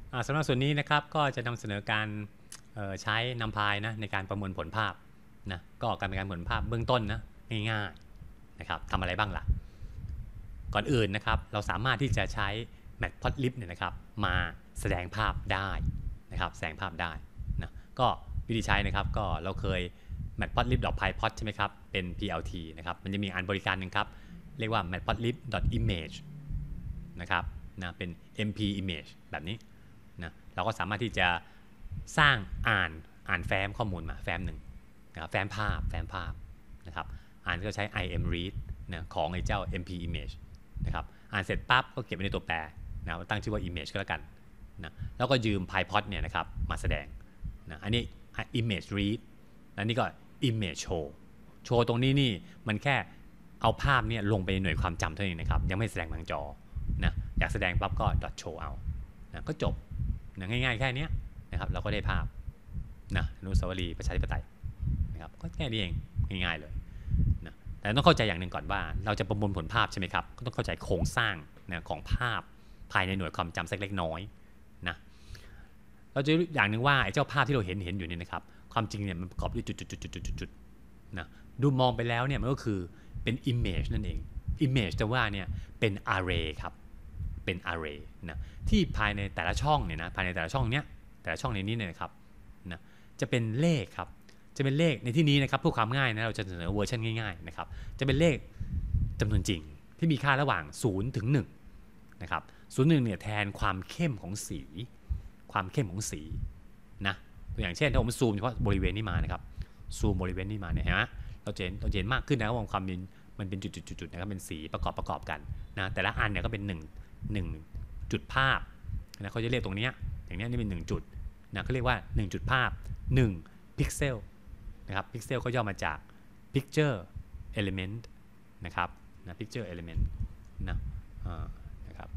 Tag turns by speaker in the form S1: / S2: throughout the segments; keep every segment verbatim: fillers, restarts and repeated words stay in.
S1: สำหรับส่วนนี้นะครับก็จะนำเสนอการใช้นำพายนะในการประมวลผลภาพนะก็การเป็นการประมวลภาพเบื้องต้นนะง่ายๆนะครับทำอะไรบ้างล่ะก่อนอื่นนะครับเราสามารถที่จะใช้ Matplotlib เนี่ยนะครับมาแสดงภาพได้นะครับแสดงภาพได้นะก็วิธีใช้นะครับก็เราเคย matplotlib.pyplot ใช่ไหมครับเป็น พี แอล ที นะครับมันจะมีอันบริการหนึ่งครับเรียกว่า matplotlib.image นะครับนะเป็น เอ็ม พี image แบบนี้นะเราก็สามารถที่จะสร้างอ่านอ่านแฟ้มข้อมูลมาแฟ้มหนึ่งนะแฟ้มภาพแฟ้มภาพนะครับอ่านก็ใช้ imread นะของไอ้เจ้า เอ็ม พี image นะครับอ่านเสร็จปั๊บก็เก็บไว้ในตัวแปรนะตั้งชื่อว่า image ก็แล้วกันนะแล้วก็ยืม pyplot เนี่ยนะครับมาแสดงนะอันนี้ image read และนี่ก็ image show โชว์ตรงนี้นี่มันแค่เอาภาพเนี่ยลงไปในหน่วยความจำเท่านั้นนะครับยังไม่แสดงทางจอนะอยากแสดงปั๊บก็ dot show เอานะก็จบนะง่ายๆแค่นี้นะครับเราก็ได้ภาพนะอนุสาวรีย์ประชาธิปไตยนะครับก็แค่นี้เองง่ายๆเลยนะแต่ต้องเข้าใจอย่างหนึ่งก่อนว่าเราจะประมวลผลภาพใช่ไหมครับก็ต้องเข้าใจโครงสร้างนะของภาพภายในหน่วยความจำสักเล็กน้อยนะเราจะอย่างหนึ่งว่าไอ้เจ้าภาพที่เราเห็นเห็นอยู่นี่นะครับความจริงเนี่ยมันประกอบด้วยจุดๆๆๆๆนะดูมองไปแล้วเนี่ยมันก็คือเป็น image นั่นเอง image แต่ว่าเนี่ยเป็น array ครับเป็น array นะที่ภายในแต่ละช่องเนี่ยนะภายในแต่ละช่องเนี้ยแต่ละช่องในนี้เนี่ยนะครับนะจะเป็นเลขครับจะเป็นเลขในที่นี้นะครับเพื่อความง่ายนะเราจะเสนอเวอร์ชันง่ายๆนะครับจะเป็นเลขจำนวนจริงที่มีค่าระหว่างศูนย์ถึงหนึ่งนะครับศูนย์หนึ่งเนี่ยแทนความเข้มของสีความเข้มของสีนะตัวอย่างเช่นถ้าผมซูมเฉพาะบริเวณนี้มานะครับซูมบริเวณนี้มาเนี่ยฮะเราจะเห็นเราจะเห็นมากขึ้นนะว่าความเป็นมันเป็นจุดๆๆนะครับเป็นสีประกอบประกอบกันนะแต่ละอันเนี่ยก็เป็นหนึ่ง หนึ่งจุดภาพนะเขาจะเรียกตรงนี้อย่างนี้นี่เป็นหนึ่งจุดนะเขาเรียกว่าหนึ่งจุดภาพหนึ่งพิกเซลนะครับพิกเซลก็ย่อมาจาก picture element นะครับนะ picture element นะนะครับ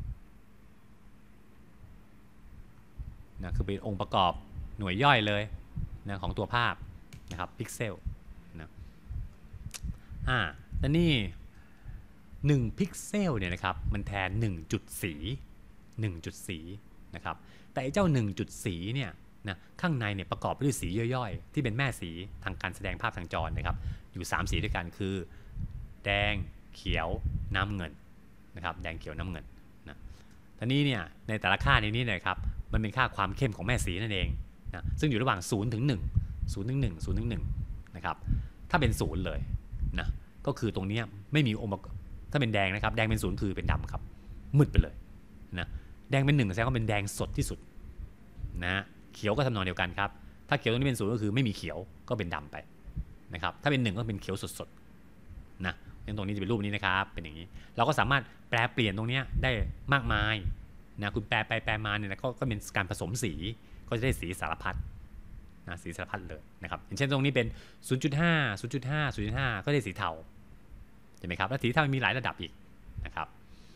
S1: นะคือเป็นองค์ประกอบหน่วยย่อยเลยนะของตัวภาพนะครับพิกเซลนะอ่าแต่นี่หนึ่งพิกเซลเนี่ยนะครับมันแทนหนึ่งจุดสีหนึ่งจุดสีนะครับแต่ไอ้เจ้าหนึ่งจุดสีเนี่ยนะข้างในเนี่ยประกอบด้วยสีย่อยๆที่เป็นแม่สีทางการแสดงภาพทางจอนะครับอยู่สามสีด้วยกันคือแดงเขียวน้ำเงินนะครับแดงเขียวน้ำเงินนะทีนี้เนี่ยในแต่ละค่าในนี้นะครับมันเป็นค่าความเข้มของแม่สีนั่นเองนะซึ่งอยู่ระหว่างศูนย์ถึงหนึ่ง ศูนย์ถึงหนึ่ง ศูนย์ถึงหนึ่งนะครับถ้าเป็นศูนย์เลยนะก็คือตรงนี้ไม่มีองค์ประกอบถ้าเป็นแดงนะครับแดงเป็นศูนย์คือเป็นดำครับมืดไปเลยนะแดงเป็นหนึ่งแสดงว่าเป็นแดงสดที่สุดนะเขียวก็ทำนองเดียวกันครับถ้าเขียวตรงนี้เป็นศูนย์ก็คือไม่มีเขียวก็เป็นดำไปนะครับถ้าเป็นหนึ่งก็เป็นเขียวสดๆนะตรงนี้จะเป็นรูปนี้นะครับเป็นอย่างนี้เราก็สามารถแปลเปลี่ยนตรงนี้ได้มากมายนะคุณแปลไปแปลมาเนี่ยก็ก็เป็นการผสมสีก็จะได้สีสารพัดนะสีสารพัดเลยนะครับอย่างเช่นตรงนี้เป็น ศูนย์จุดห้า ศูนย์จุดห้า ศูนย์จุดห้า ก็ได้สีเทาใช่ไหมครับและสีเทามีหลายระดับอีกนะครับ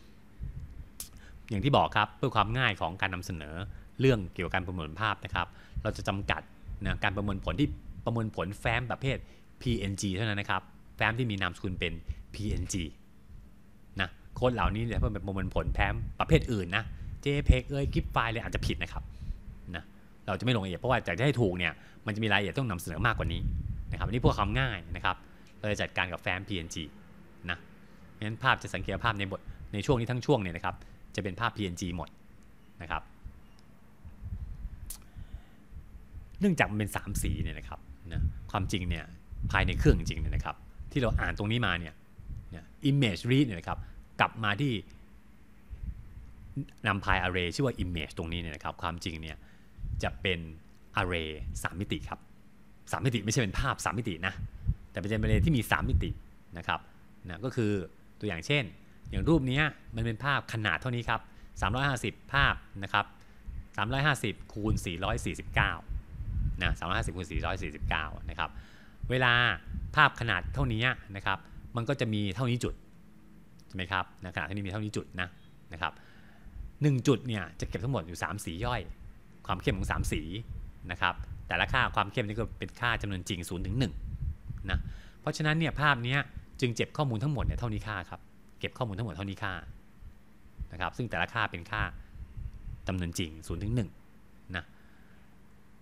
S1: อย่างที่บอกครับเพื่อความง่ายของการนำเสนอเรื่องเกี่ยวกับการประมวลภาพนะครับเราจะจำกัดนะการประมวลผลที่ประมวลผลแฟ้มประเภท พี เอ็น จี เท่านั้นนะครับแฟ้มที่มีนามสกุลเป็น พี เอ็น จี นะโค้ดเหล่านี้เนี่ยเพื่อประมวลผลแฟ้มประเภทอื่นนะ เจ พี อี จี เอ้ย กิฟไฟล์เลยอาจจะผิดนะครับนะเราจะไม่ลงรายละเอียดเพราะว่าจะให้ถูกเนี่ยมันจะมีรายละเอียดต้องนำเสนอมากกว่านี้นะครับอันนี้พวกความง่ายนะครับเราจะจัดการกับแฟ้ม พี เอ็น จี นะงั้นภาพจะสังเกตภาพในบทในช่วงนี้ทั้งช่วงเนี่ยนะครับจะเป็นภาพ พี เอ็น จี หมดนะครับเนื่องจากมันเป็นสามสีเนี่ยนะครับนะความจริงเนี่ยภายในเครื่องจริงๆเนี่ยนะครับที่เราอ่านตรงนี้มาเนี่ย image read เนี่ยนะครับกลับมาที่นำพาย array ชื่อว่า image ตรงนี้เนี่ยนะครับความจริงเนี่ยจะเป็น array สามมิติครับสามมิติไม่ใช่เป็นภาพสามมิตินะแต่เป็น array ที่มีสามมิตินะครับนะก็คือตัวอย่างเช่นอย่างรูปนี้มันเป็นภาพขนาดเท่านี้ครับสามร้อยห้าสิบภาพนะครับสามร้อยห้าสิบคูณสี่ร้อยสี่สิบเก้านะสามร้อยห้าสิบคูณสี่ร้อยสี่สิบเก้านะครับเวลาภาพขนาดเท่านี้นะครับมันก็จะมีเท่านี้จุดใช่ไหมครับนะขนาดเท่านี้มีเท่านี้จุดนะนะครับหนึ่งจุดเนี่ยจะเก็บทั้งหมดอยู่สามสีย่อยความเข้มของสามสีนะครับแต่ละค่าความเข้มนี่ก็เป็นค่าจำนวนจริงศูนย์ถึงหนึ่งนะเพราะฉะนั้นเนี่ยภาพนี้จึงเก็บข้อมูลทั้งหมดเนี่ยเท่านี้ค่าครับเก็บข้อมูลทั้งหมดเท่านี้ค่านะครับซึ่งแต่ละค่าเป็นค่าจำนวนจริงศูนย์ถึงหนึ่ง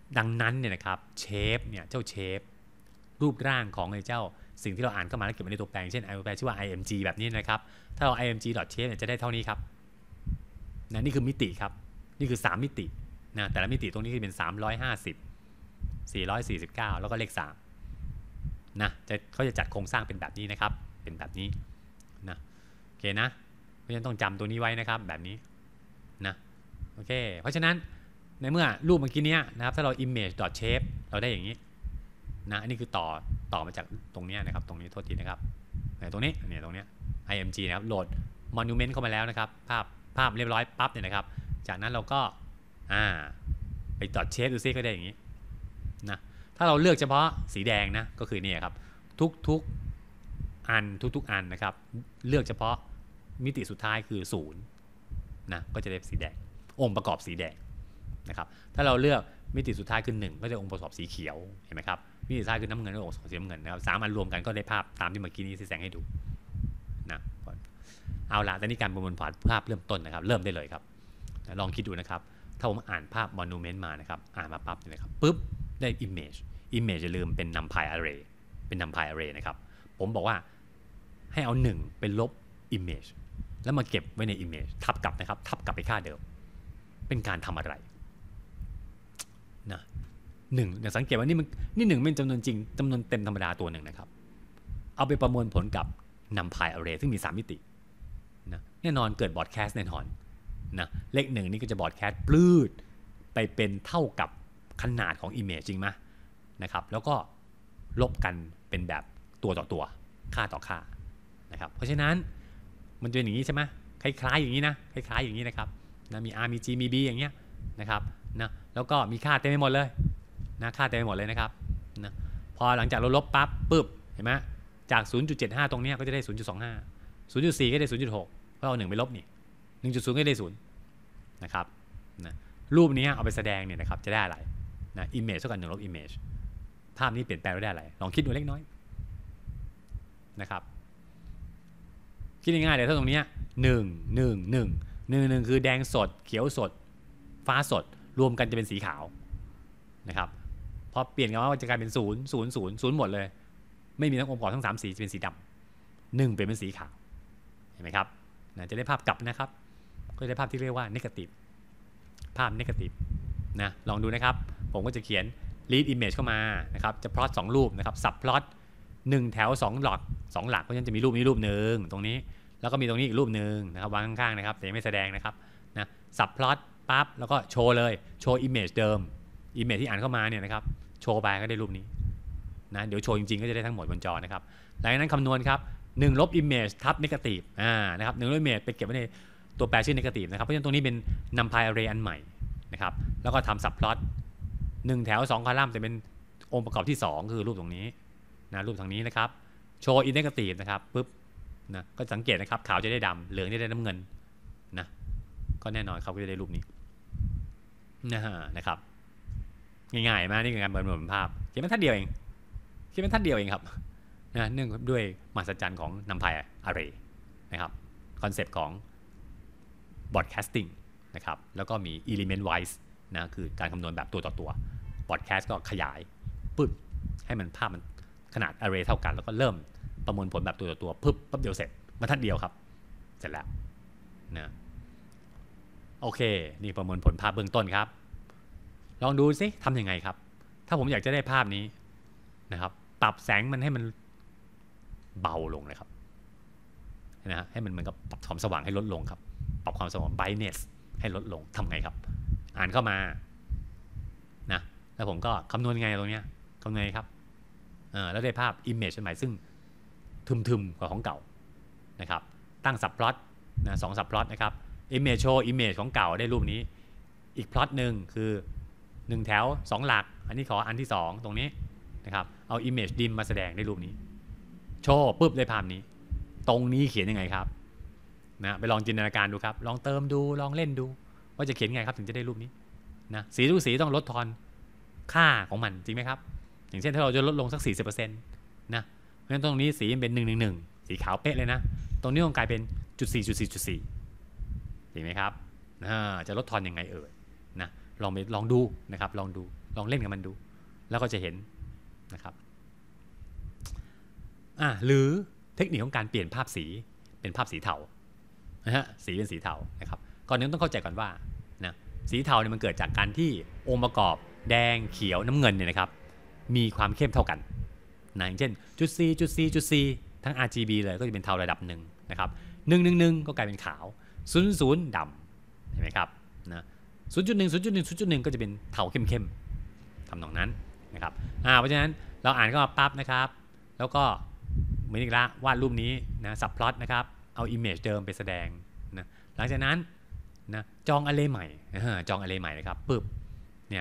S1: ดังนั้นเนี่ยนะครับเชฟเนี่ยเจ้าเชฟรูปร่างของไอ้เจ้าสิ่งที่เราอ่านเข้ามาแล้วเก็บไว้ในตัวแปลงเช่นตัวแปลชื่อว่า img แบบนี้นะครับถ้าเรา img.shape เนี่ยจะได้เท่านี้ครับนะนี่คือมิติครับนี่คือสามมิตินะแต่ละมิติตรงนี้คือเป็นสามร้อยห้าสิบ สี่ร้อยสี่สิบเก้าแล้วก็เลขสามนะจะเขาจะจัดโครงสร้างเป็นแบบนี้นะครับเป็นแบบนี้นะโอเคนะเพราะฉะนั้นต้องจำตัวนี้ไว้นะครับแบบนี้นะโอเคเพราะฉะนั้นในเมื่อรูปเมื่อกี้นี้นะครับถ้าเรา image.shape เราได้อย่างนี้นะอันนี้คือต่อต่อมาจากตรงนี้นะครับตรงนี้โทษทีนะครับตรงนี้เนี่ยตรงนี้ img นะครับโหลด monument เข้ามาแล้วนะครับภาพภาพเรียบร้อยปั๊บเนี่ยนะครับจากนั้นเราก็อ่าไป .shape ดูซิก็ได้อย่างนี้นะถ้าเราเลือกเฉพาะสีแดงนะก็คือนี่ครับทุกๆอันทุกๆอันนะครับเลือกเฉพาะมิติสุดท้ายคือศูนย์นะก็จะได้สีแดงองค์ประกอบสีแดงนะครับถ้าเราเลือกมิติสุดท้ายคือหนึ่งก็จะองค์ประกอบสีเขียวเห็นไหมครับมิติสุดท้ายคือน้ำเงินก็องค์ประกอบสีน้ำเงินนะครับสามอันรวมกันก็ได้ภาพตามที่เมื่อกี้นี้ที่แสดงให้ดูนะเอาละแต่นี่การประมวลผลภาพเริ่มต้นนะครับเริ่มได้เลยครับลองคิดดูนะครับถ้าผมอ่านภาพ monument มานะครับอ่านมาปั๊บเลยครับปุ๊บได้ image image อย่าลืมเป็น numpy array เป็น numpy array นะครับผมบอกว่าให้เอาหนึ่งเป็นลบ image แล้วมาเก็บไว้ใน image ทับกลับนะครับทับกลับไปค่าเดิมเป็นการทำอะไรนะหนึ่งสังเกตว่านี่มันนี่หนึ่งเป็นจำนวนจริงจำนวนเต็มธรรมดาตัวหนึ่งนะครับเอาไปประมวลผลกับ numpy array ซึ่งมีสามมิตินะแน่นอนเกิด broadcast แน่นอนนะเลขหนึ่งนี่ก็จะ broadcast ปลื้ดไปเป็นเท่ากับขนาดของ image จริงไหมนะครับแล้วก็ลบกันเป็นแบบตัวต่อตัวค่าต่อค่านะครับเพราะฉะนั้นมันจะเป็นอย่างนี้ใช่ไหมคล้ายๆอย่างนี้นะคล้ายๆอย่างนี้นะครับนะมี R มี G มี B อย่างเงี้ยนะครับนะแล้วก็มีค่าเต็มไปหมดเลยนะค่าเต็มไปหมดเลยนะครับนะพอหลังจากเราลบปั๊บปึ๊บเห็นไหมจาก ศูนย์จุดเจ็ดห้า ตรงนี้ก็จะได้ ศูนย์จุดสองห้า ศูนย์จุดสี่ ก็ได้ ศูนย์จุดหก เพราะเอาหนึ่งไปลบนี่ หนึ่งจุดศูนย์ ก็ได้ศูนย์นะครับนะรูปนี้เอาไปแสดงเนี่ยนะครับจะได้อะไรนะ image เท่ากับหนึ่งลบ image ภาพนี้เปลี่ยนแปลงได้อะไรลองคิดดูเล็กน้อยนะครับคิดง่ายๆเลยถ้าตรงนี้หนึ่ง หนึ่ง หนึ่ง หนึ่ง หนึ่งคือแดงสดเขียวสดฟ้าสดรวมกันจะเป็นสีขาวนะครับพอเปลี่ยนกันว่าจะกลายเป็นศูนย์ ศูนย์ ศูนย์ ศูนย์หมดเลยไม่มีทั้งองค์ประกอบทั้งสามสีจะเป็นสีดำหนึ่งเปลี่ยนเป็นสีขาวเห็นไหมครับนะจะได้ภาพกลับนะครับก็จะได้ภาพที่เรียกว่า negative ภาพ negative นะลองดูนะครับผมก็จะเขียน lead image เข้ามานะครับจะ plot สองรูปนะครับ sub plot หนึ่งแถวสองหลักสองหลักเพราะฉะนั้นจะมีรูปนี้รูปหนึ่งตรงนี้แล้วก็มีตรงนี้อีกรูปหนึ่งนะครับวางข้างๆนะครับแต่ยังไม่แสดงนะครับนะ sub plot ปั๊บแล้วก็โชว์เลยโชว์ image เดิม image ที่อ่านเข้ามาเนี่ยนะครับโชว์ไปก็ได้รูปนี้นะเดี๋ยวโชว์จริงๆก็จะได้ทั้งหมดบนจอนะครับหลังจากนั้นคำนวณครับหนึ่งลบ image ทับ negative อ่านะครับหนึ่งลบ image ไปเก็บไว้ในตัวแปรชื่อ negative นะครับเพราะฉะนั้นตรงนี้เป็น numpy array อันใหม่นะครับแล้วก็ทำ subplot หนึ่งแถวสองคอลัมน์จะเป็นองค์ประกอบที่สองคือรูปตรงนี้นะรูปทางนี้นะครับโชว์ in negative นะครับปุ๊บนะก็สังเกตนะครับขาวจะได้ดำเหลืองจะได้น้ำเงินนะก็แน่นอนเขาก็จะได้รูปนี้นะฮะนะครับง่ายๆมากนี่คือการประมวลภาพเขียนเป็นทัดเดียวเองเขียนเป็นทัดเดียวเองครับนะเนื่องด้วยมหัศจรรย์ของ numpy array นะครับคอนเซปต์ของ broadcasting นะครับแล้วก็มี element wise นะคือการคำนวณแบบตัวต่อตัว broadcast ก็ขยายปึ๊บให้มันภาพมันขนาด array เท่ากันแล้วก็เริ่มประมวลผลแบบตัวต่อตัวปึ๊บปั๊บเดียวเสร็จบรรทัดเดียวครับเสร็จแล้วนะโอเคนี่ประมวลผลภาพเบื้องต้นครับลองดูสิทำยังไงครับถ้าผมอยากจะได้ภาพนี้นะครับปรับแสงมันให้มันเบาลงเลยครับนะฮะให้มันเหมือนกับปรับความสว่างให้ลดลงครับปรับความสว่าง brightness ให้ลดลงทำไงครับอ่านเข้ามานะแล้วผมก็คำนวณไงตรงเนี้ยคำนวณไงครับเออแล้วได้ภาพ image ใหม่ซึ่งทึมๆกว่าของเก่านะครับตั้ง subplot นะสอง subplot นะครับ image show image ของเก่าได้รูปนี้อีก plot หนึ่งคือหนึ่งแถวสองหลักอันนี้ขออันที่สองตรงนี้นะครับเอา image dim มาแสดงได้รูปนี้โชว์ปุ๊บได้ภาพนี้ตรงนี้เขียนยังไงครับนะไปลองจินตนาการดูครับลองเติมดูลองเล่นดูว่าจะเขียนไงครับถึงจะได้รูปนี้นะสีทุกสีต้องลดทอนค่าของมันจริงไหมครับอย่างเช่นถ้าเราจะลดลงสัก สี่สิบเปอร์เซ็นต์ นะเพราะฉะนั้นตรงนี้สีเป็นหนึ่ง หนึ่ง หนึ่งสีขาวเป๊ะเลยนะตรงนี้ต้องกลายเป็นจุดสี่จุดสี่จุดสี่จริงไหมครับจะลดทอนยังไงเอ่ยนะลองไปลองดูนะครับลองดูลองเล่นกับมันดูแล้วก็จะเห็นนะครับอ่ะหรือเทคนิคของการเปลี่ยนภาพสีเป็นภาพสีเทานะฮะสีเป็นสีเทานะครับก่อนนึงต้องเข้าใจก่อนว่านะสีเทาเนี่ยมันเกิดจากการที่องค์ประกอบแดงเขียวน้ำเงินเนี่ยนะครับมีความเข้มเท่ากันนะอย่างเช่นจุด C จุด C จุด C ทั้ง อาร์ จี บี เลยก็จะเป็นเทาระดับหนึ่งนะครับหนึ่งหนึ่งหนึ่งก็กลายเป็นขาวศูนย์ศูนย์ดำเห็นไหมครับนะศูนย์จุดหนึ่งศูนย์จุดหนึ่งศูนย์จุดหนึ่งก็จะเป็นเทาเข้มๆทำตรงนั้นนะครับอ่าเพราะฉะนั้นเราอ่านก็ปั๊บนะครับแล้วก็เหมือนอีกละวาดรูปนี้นะสับพลอตนะครับเอา image เดิมไปแสดงนะหลังจากนั้นนะจอง array ใหม่จอง array ใหม่นะครับปึ๊บเนี่ย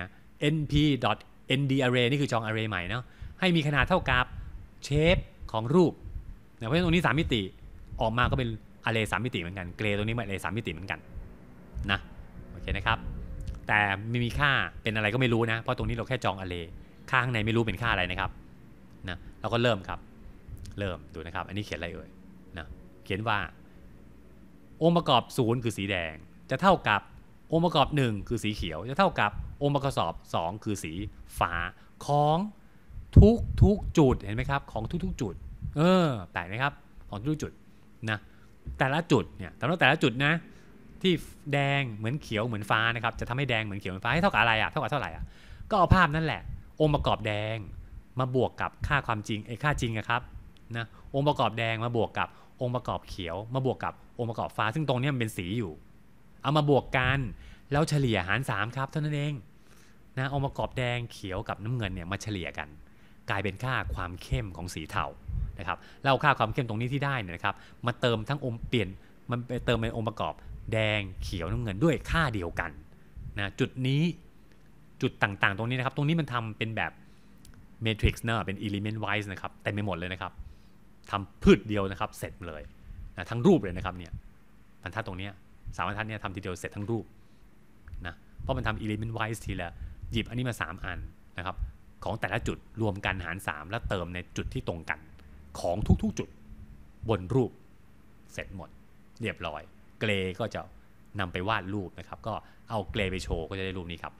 S1: np.ndArray นี่คือจอง array ใหม่เนาะให้มีขนาดเท่ากับเชฟของรูปนะเพราะฉะนั้นตรงนี้สามมิติออกมาก็เป็น array สามมิติเหมือนกันเกรย์ตรงนี้เป็น array สามมิติเหมือนกันนะโอเคนะครับแต่ไม่มีค่าเป็นอะไรก็ไม่รู้นะเพราะตรงนี้เราแค่จอง array ค่าข้างในไม่รู้เป็นค่าอะไรนะครับนะเราก็เริ่มครับเริ่มดูนะครับอันนี้เขียนอะไรเอ่ยนะเขียนว่าองค์ประกอบศูนย์คือสีแดงจะเท่ากับองค์ประกอบหนึ่งคือสีเขียวจะเท่ากับองค์ประกอบสองคือสีฟ้าของทุกทุกจุดเห็นไหมครับของทุกทุกจุดเออแปลกไหมครับของทุกจุดนะแต่ละจุดเนี่ยแต่ละแต่ละจุดนะที่แดงเหมือนเขียวเหมือนฟ้านะครับจะทำให้แดงเหมือนเขียวเหมือนฟ้าให้เท่ากับอะไรอ่ะเท่ากับเท่าไหร่อ่ะก็เอาภาพนั่นแหละองค์ประกอบแดงมาบวกกับค่าความจริงไอ้ค่าจริงอะครับนะองค์ประกอบแดงมาบวกกับองค์ประกอบเขียวมาบวกกับองค์ประกอบฟ้าซึ่งตรงนี้มันเป็นสีอยู่เอามาบวกกันแล้วเฉลี่ยหารสามครับเท่านั้นเองนะองค์ประกอบแดงเขียวกับน้ำเงินเนี่ยมาเฉลี่ยกันกลายเป็นค่าความเข้มของสีเทานะครับแล้วค่าความเข้มตรงนี้ที่ได้นะครับมาเติมทั้งองค์เปลี่ยนมันไปเติมเป็นองค์ประกอบแดงเขียวน้ำเงินด้วยค่าเดียวกันนะจุดนี้จุดต่างๆตรงนี้นะครับตรงนี้มันทำเป็นแบบ matrix เนอะเป็น element wise นะครับเต็มไปหมดเลยนะครับทำพืชเดียวนะครับเสร็จเลยนะทั้งรูปเลยนะครับเนี่ยบรรทัดตรงนี้สามบรรทัดเนี่ยทำทีเดียวเสร็จทั้งรูปนะเพราะมันทำ element wise ทีละหยิบอันนี้มาสามอันนะครับของแต่ละจุดรวมกันหารสามแล้วเติมในจุดที่ตรงกันของทุกๆจุดบนรูปเสร็จหมดเรียบร้อยเกรก็จะนำไปวาดรูปนะครับก็เอาเกรไปโชว์ก็จะได้รูปนี้ครับ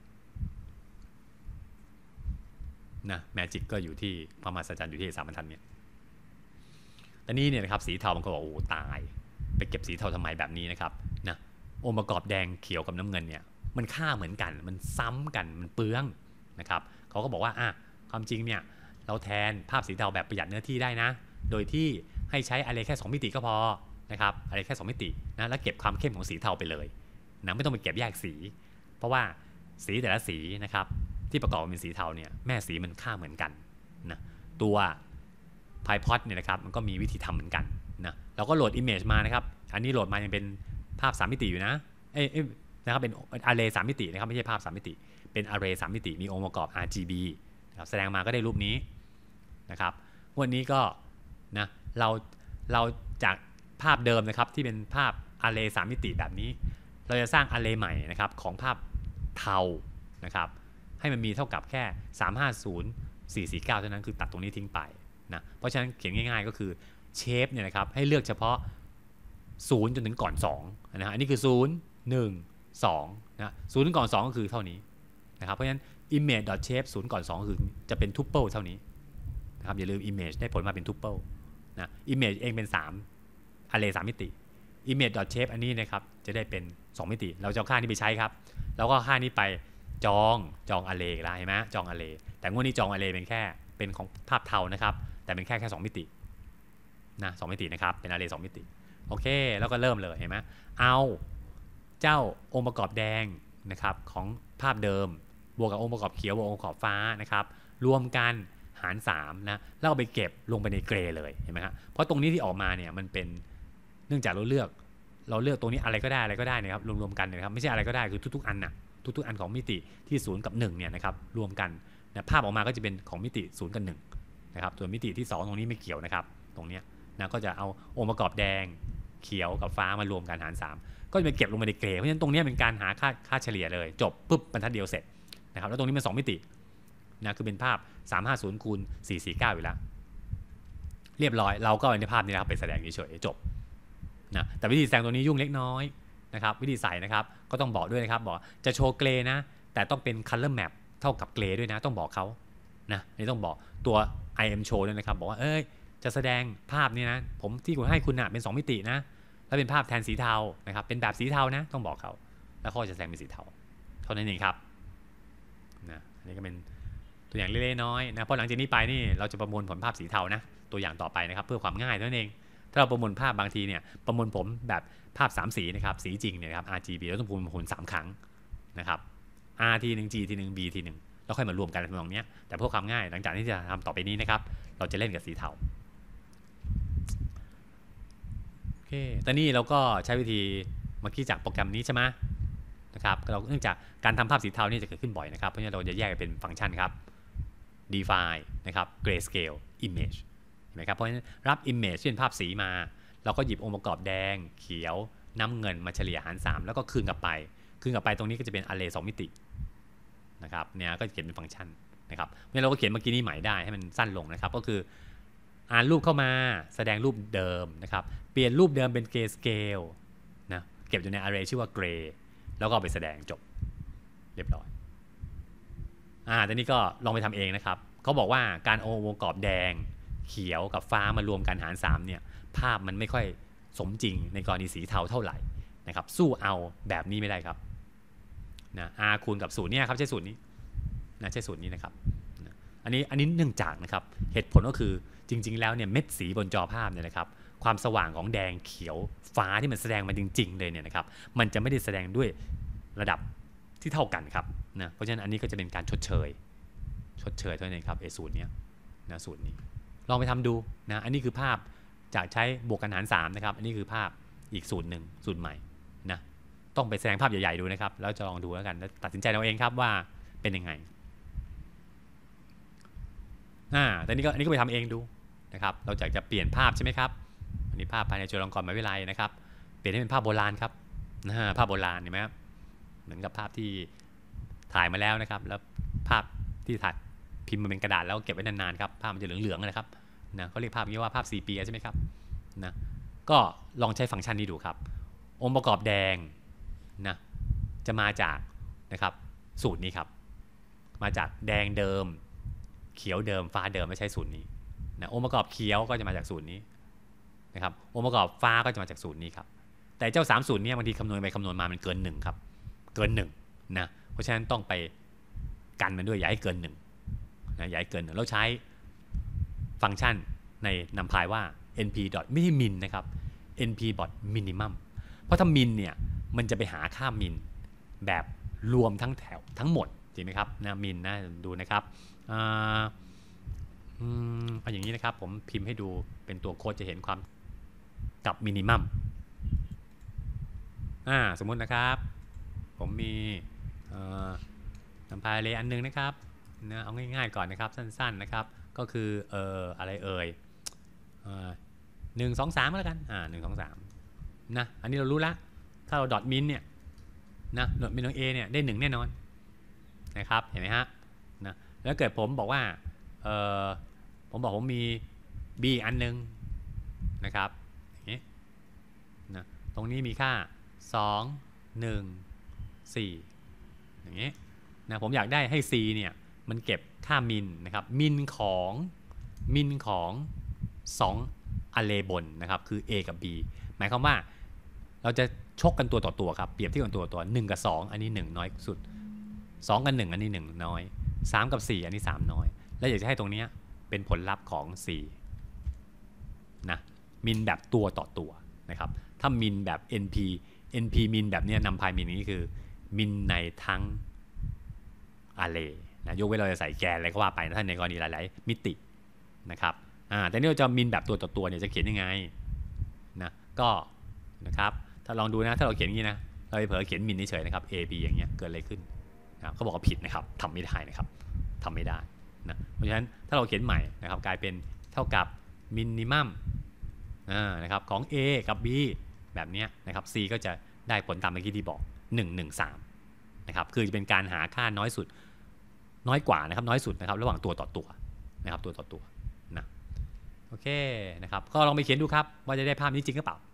S1: นะแมจิกก็อยู่ที่พระมหัศจรรย์อยู่ที่สามบรรทัดเนี่ยแต่นี้เนี่ยนะครับสีเทาบางคนบอกโอ้ตายไปเก็บสีเทาทำไมแบบนี้นะครับนะองค์ประกอบแดงเขียวกับน้ำเงินเนี่ยมันค่าเหมือนกันมันซ้ำกันมันเปลืองนะครับเขาก็บอกว่าอ่ะความจริงเนี่ยเราแทนภาพสีเทาแบบประหยัดเนื้อที่ได้นะโดยที่ให้ใช้อะไรแค่สองมิติก็พอนะครับอะไรแค่สองมิตินะแล้วเก็บความเข้มของสีเทาไปเลยนะไม่ต้องไปเก็บแยกสีเพราะว่าสีแต่ละสีนะครับที่ประกอบเป็นสีเทาเนี่ยแม่สีมันค่าเหมือนกันนะตัวพายพอดเนี่ยนะครับมันก็มีวิธีทำเหมือนกันนะเราก็โหลด image มานะครับอันนี้โหลดมายังเป็นภาพสามมิติอยู่นะเอ้ยนะครับเป็น array สามมิตินะครับไม่ใช่ภาพสามมิติเป็น array สามมิติมีองค์ประกอบ อาร์ จี บี นะครับแสดงมาก็ได้รูปนี้นะครับวันนี้ก็นะเราเราจากภาพเดิมนะครับที่เป็นภาพ array สามมิติแบบนี้เราจะสร้าง array ใหม่นะครับของภาพเทานะครับให้มันมีเท่ากับแค่สามห้าศูนย์ สี่สี่เก้าเท่านั้นคือตัดตรงนี้ทิ้งไปนะเพราะฉะนั้นเขียนง่ายๆก็คือเชฟเนี่ยนะครับให้เลือกเฉพาะศูนย์จนถึงก่อนสองนะฮะอันนี้คือศูนย์ หนึ่ง สองนะศูนย์ถึงก่อนสองก็คือเท่านี้นะครับเพราะฉะนั้น image.shape ศูนย์ก่อนสองก็คือจะเป็น tuple เท่านี้นะครับอย่าลืม image ได้ผลมาเป็น tuple นะ image เองเป็นสาม array สามมิติ image.shape อันนี้นะครับจะได้เป็นสองมิติเราจะเอาค่านี้ไปใช้ครับแล้วก็ค่านี้ไปจองจอง array แล้วเห็นไหมจอง array แต่งวดนี้จอง array เป็นแค่เป็นของภาพเทานะครับแต่เป็นแค่แค่สองมิตินะสองมิตินะครับเป็น array สองมิติโอเคแล้วก็เริ่มเลยเห็นไหมเอาเจ้าองค์ประกอบแดงนะครับของภาพเดิมบวกกับองค์ประกอบเขียวบวกองค์ประกอบฟ้านะครับรวมกันหารสามนะแล้วเอาไปเก็บลงไปในเกรย์เลยเห็นไหมครับเพราะตรงนี้ที่ออกมาเนี่ยมันเป็นเนื่องจากเราเลือกเราเลือกตรงนี้อะไรก็ได้อะไรก็ได้นะครับรวมๆกันนะครับไม่ใช่อะไรก็ได้คือทุกๆอันน่ะทุกๆอันของมิติที่ศูนย์กับหนึ่งเนี่ยนะครับรวมกันนะภาพออกมาก็จะเป็นของมิติศูนย์กับหนึ่งนะครับส่วนมิติที่สองตรงนี้ไม่เกี่ยวนะครับตรงนี้นะก็จะเอาองค์ประกอบแดงเขียวกับฟ้ามารวมกันหารสามก็จะไปเก็บลงมาในเกรย์เพราะฉะนั้นตรงนี้เป็นการหาค่าค่าเฉลี่ยเลยจบปุ๊บบรรทัดเดียวเสร็จนะครับแล้วตรงนี้มันสองมิตินะคือเป็นภาพสามห้าศูนย์คูณสี่สี่เก้าอยู่แล้วเรียบร้อยเราก็เอาในภาพนี้นะครับไปแสดงเฉยๆจบนะแต่วิธีแสดงตัวนี้ยุ่งเล็กน้อยนะครับวิธีใส่นะครับก็ต้องบอกด้วยนะครับบอกจะโชว์เกรย์นะแต่ต้องเป็น color map เท่ากับเกรดด้วยนะต้องบอกเขานะนี่ต้องบอกตัว ไอ เอ็ม show ด้วยนะครับบอกว่าเอ้ยจะแสดงภาพนี้นะผมที่คุณให้คุณนะเป็นสองมิตินะแล้วเป็นภาพแทนสีเทานะครับเป็นแบบสีเทานะต้องบอกเขาแล้วเขาจะแสดงเป็นสีเทาเท่านั้นเองครับนะอันนี้ก็เป็นตัวอย่างเล็กๆน้อยๆนะเพราะหลังจากนี้ไปนี่เราจะประมวลผลภาพสีเทานะตัวอย่างต่อไปนะครับเพื่อความง่ายเท่านั้นเองถ้าเราประมวลภาพบางทีเนี่ยประมวลผมแบบภาพสามสีนะครับสีจริงเนี่ยครับ อาร์ จี บี แล้วต้องประมวลผลสามครั้งนะครับ R ทีหนึ่ง G ทีหนึ่ง B ทีหนึ่งแล้วค่อยมารวมกันตรงนี้แต่เพื่อความง่ายหลังจากที่จะทำต่อไปนี้นะครับเราจะเล่นกับสีเทาโอเคตอนนี้เราก็ใช้วิธีเมื่อกี้จากโปรแกรมนี้ใช่ไหมนะครับเราเนื่องจากการทำภาพสีเทานี่จะเกิดขึ้นบ่อยนะครับเพราะฉะนั้นเราจะแยกเป็นฟังก์ชันครับ define นะครับ grayscale image เห็นไหมครับเพราะฉะนั้นรับ image เช่นภาพสีมาเราก็หยิบองค์ประกอบแดงเขียวน้ำเงินมาเฉลี่ยหารสามแล้วก็คืนกลับไปคืนกลับไปตรงนี้ก็จะเป็น array สองมิตินะครับเนี่ยก็จะเขียนเป็นฟังก์ชันนะครับเมื่อเราก็เขียนเมื่อกี้นี้ใหม่ได้ให้มันสั้นลงนะครับก็คืออ่านรูปเข้ามาแสดงรูปเดิมนะครับเปลี่ยนรูปเดิมเป็น grayscale นะเก็บอยู่ใน array ชื่อว่า gray แล้วก็เอาไปแสดงจบเรียบร้อยอ่าตอนนี้ก็ลองไปทำเองนะครับเขาบอกว่าการเอาวงกรอบแดงเขียวกับฟ้ามารวมกันหารสามเนี่ยภาพมันไม่ค่อยสมจริงในกรณีสีเทาเท่าไหร่นะครับสู้เอาแบบนี้ไม่ได้ครับนะ r คูณกับสูตรเนี่ยครับใช้สูตรนี้นะใช้สูตรนี้นะครับนะอันนี้อันนี้เนื่องจากนะครับเหตุผลก็คือจริงๆแล้วเนี่ยเม็ดสีบนจอภาพเนี่ยนะครับความสว่างของแดงเขียวฟ้าที่มันแสดงมาจริงๆเลยเนี่ยนะครับมันจะไม่ได้แสดงด้วยระดับที่เท่ากันครับนะเพราะฉะนั้นอันนี้ก็จะเป็นการชดเชยชดเชยเท่านั้นเองครับไอ้สูตรนี้นะสูตรนี้ลองไปทำดูนะอันนี้คือภาพจากใช้บวกกันหารสามนะครับอันนี้คือภาพอีกสูตรหนึ่งสูตรใหม่นะต้องไปแสดงภาพใหญ่ๆดูนะครับแล้วจะลองดูแล้วกันแล้วตัดสินใจเอาเองครับว่าเป็นยังไงอ่าแต่นี้ก็อันนี้ก็ไปทำเองดูนะครับเราอยากจะเปลี่ยนภาพใช่ไหมครับอันนี้ภาพภายในจุฬาลงกรณ์มหาวิทยาลัยนะครับเปลี่ยนให้เป็นภาพโบราณครับนะภาพโบราณเห็นไหมครับเหมือนกับภาพที่ถ่ายมาแล้วนะครับแล้วภาพที่ถ่ายพิมพ์มาเป็นกระดาษแล้วเก็บไว้นานๆครับภาพมันจะเหลืองๆนะครับนะเขาเรียกภาพนี้ว่าภาพซีเปียใช่ไหมครับนะก็ลองใช้ฟังก์ชันนี้ดูครับองค์ประกอบแดงนะจะมาจากนะครับสูตรนี้ครับมาจากแดงเดิมเขียวเดิมฟ้าเดิมไม่ใช่สูตรนี้นะองค์ประกอบเขียวก็จะมาจากสูตรนี้นะครับองค์ประกอบฟ้าก็จะมาจากสูตรนี้ครับแต่เจ้าสามสูตรนี้บางทีคำนวณไปคำนวณมามันเกินหนึ่งครับเกินหนึ่งนะเพราะฉะนั้นต้องไปกันมันด้วยอย่าให้เกินหนึ่งนะอย่าให้เกินหนึ่งเราใช้ฟังก์ชันในนำพายว่า np. ไม่ใช่ min นะครับ np. minimum เพราะถ้า min เนี่ยมันจะไปหาค่า min แบบรวมทั้งแถวทั้งหมดจริงไหมครับนะ min นะดูนะครับอ่าอืมเอาอย่างนี้นะครับผมพิมพ์ให้ดูเป็นตัวโค้ดจะเห็นความกับ minimum อ่าสมมุตินะครับผมมีนำพายเลยอันนึงนะครับนะเอาง่ายๆก่อนนะครับสั้นๆนะครับก็คือเอ่ออะไรเอ่ยหนึ่งสองสามก็แล้วกันอ่าหนึ่งสองสามนะอันนี้เรารู้ละถ้าเราดอทมินเนี่ยนะดอทมินของ A เนี่ยได้หนึ่งแน่นอนนะครับเห็นไหมฮะนะแล้วเกิดผมบอกว่าเอ่อผมบอกผมมี B อันนึงนะครับอย่างนี้นะตรงนี้มีค่าสอง หนึ่ง สี่อย่างนี้นะผมอยากได้ให้ C เนี่ยมันเก็บค่ามินนะครับมินของมินของสองอาร์เรย์บนนะครับคือ A กับ B หมายความว่าเราจะชกกันตัวต่อตัวครับเปรียบเทียบกันตัวต่อตัวหนึ่งกับสองอันนี้หนึ่งน้อยสุดสองกับหนึ่งอันนี้หนึ่งน้อยสามกับสี่อันนี้สามน้อยแล้วอยากจะให้ตรงนี้เป็นผลลัพธ์ของ C นะมินแบบตัวต่อตัวนะครับถ้ามินแบบ np np มินแบบนี้นำพายมินนี้คือมินในทั้งarray นะยกเว้นเราจะใส่แกนอะไรก็ว่าไปนะท่านในกรณีหลายๆมิตินะครับอ่าแต่นี่เราจะมินแบบตัวต่อตัวเนี่ยจะเขียนยังไงนะก็นะครับถ้าลองดูนะถ้าเราเขียนอย่างนี้นะเราไปเผลอเขียนมินเฉยๆนะครับ a b อย่างเงี้ยเกิดอะไรขึ้นนะครับเขาบอกว่าผิดนะครับทำไม่ได้นะครับทำไม่ได้นะเพราะฉะนั้นถ้าเราเขียนใหม่นะครับกลายเป็นเท่ากับมินิมัมนะครับของ A กับ B แบบนี้นะครับ C ก็จะได้ผลตามเมื่อกี้ที่บอกหนึ่ง หนึ่ง สามนะครับคือจะเป็นการหาค่าน้อยสุดน้อยกว่านะครับน้อยสุดนะครับระหว่างตัวต่อตัวนะครับตัวต่อตัวนะโอเคนะครับก็ลองไปเขียนดูครับว่าจะได้ภาพนี้จริงหรือเปล่า